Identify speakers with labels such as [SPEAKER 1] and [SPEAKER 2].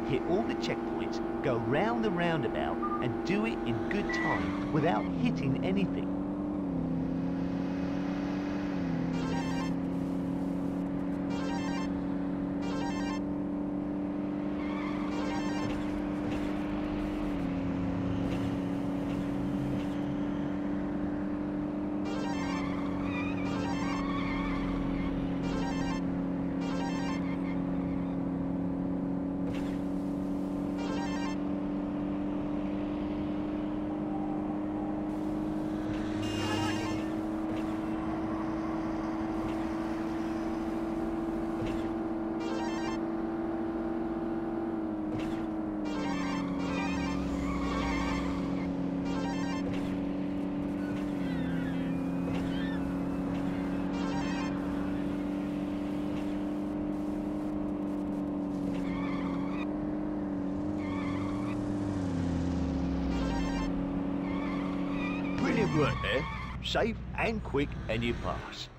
[SPEAKER 1] hit all the checkpoints, go round the roundabout, and do it in good time without hitting anything. Brilliant work there. Safe and quick, and you pass.